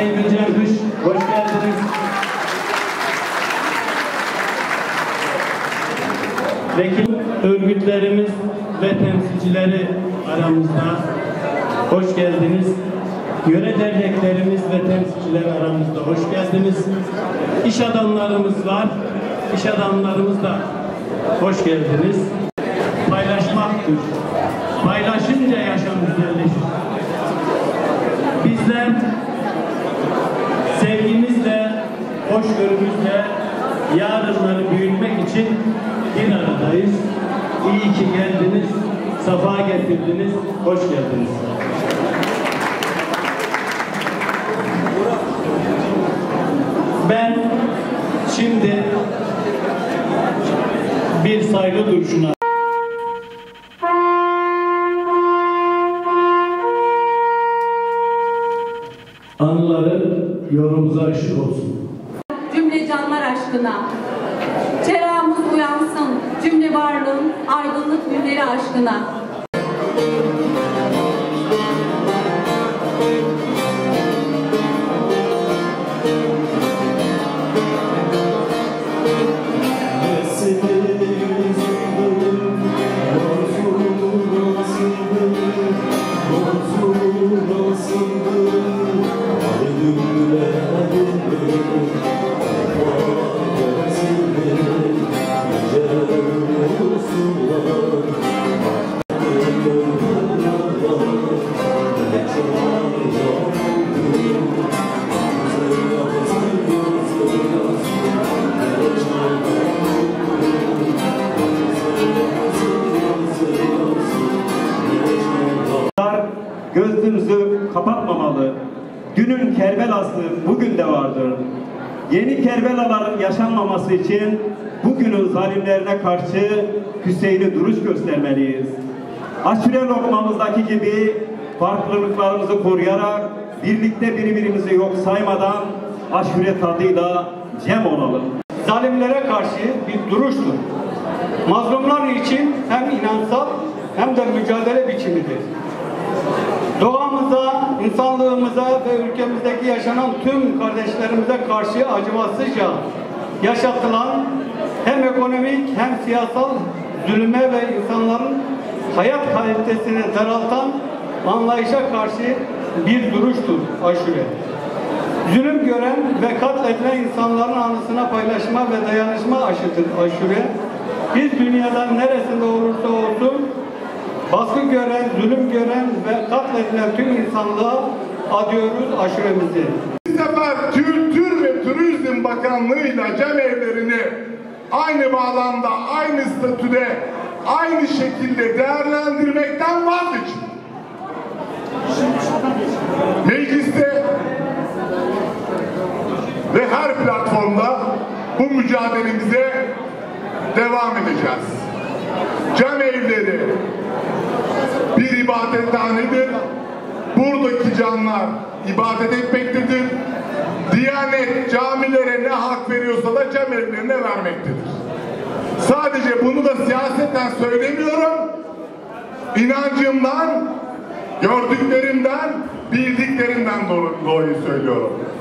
Sayın Gülcan Kış, hoş geldiniz. Vekil örgütlerimiz ve temsilcileri aramızda, hoş geldiniz. Yöre derneklerimiz ve temsilcileri aramızda, hoş geldiniz. İş adamlarımız var, iş adamlarımız da hoş geldiniz. Paylaşmaktır. Paylaşınca yaşam güzelleşir. Bizler sevgimizle, hoşgörümüzle yarınları büyütmek için bir aradayız. İyi ki geldiniz, safa getirdiniz, hoş geldiniz. Ben şimdi bir saygı duruşuna anıları yolumuza ışık olsun. Cümle canlar aşkına, çerağımız uyansın, cümle varlığın aydınlık günleri aşkına. Gözümüzü kapatmamalı. Dünün Kerbelası bugün de vardır. Yeni Kerbelaların yaşanmaması için bugünün zalimlerine karşı Hüseyin'i duruş göstermeliyiz. Aşure lokmamızdaki gibi farklılıklarımızı koruyarak birlikte birbirimizi yok saymadan aşure tadıyla cem olalım. Zalimlere karşı bir duruştur. Mazlumlar için hem inansal hem de mücadele biçimidir. Doğamıza, insanlığımıza ve ülkemizdeki yaşanan tüm kardeşlerimize karşı acımasızca yaşatılan hem ekonomik hem siyasal zulme ve insanların hayat kalitesini daraltan anlayışa karşı bir duruştur aşure. Zulüm gören ve katledilen insanların anısına paylaşma ve dayanışma aşıdır aşure. Biz dünyadan neresinde olursa olsun baskı gören, zulüm gören ve katledilen tüm insanlığa adıyoruz aşuremizi. Bu sefer Kültür ve Turizm Bakanlığı'yla cemevlerini aynı bağlamda, aynı statüde, aynı şekilde değerlendirmekten vazgeçin. Mecliste ve her platformda bu mücadelemize devam edeceğiz. Cemevleri bir ibadethanedir. Buradaki canlar ibadet etmektedir. Diyanet camilere ne hak veriyorsa da cemevlerine vermektedir. Sadece bunu da siyaseten söylemiyorum. İnancımdan, gördüklerimden, bildiklerimden dolayı söylüyorum.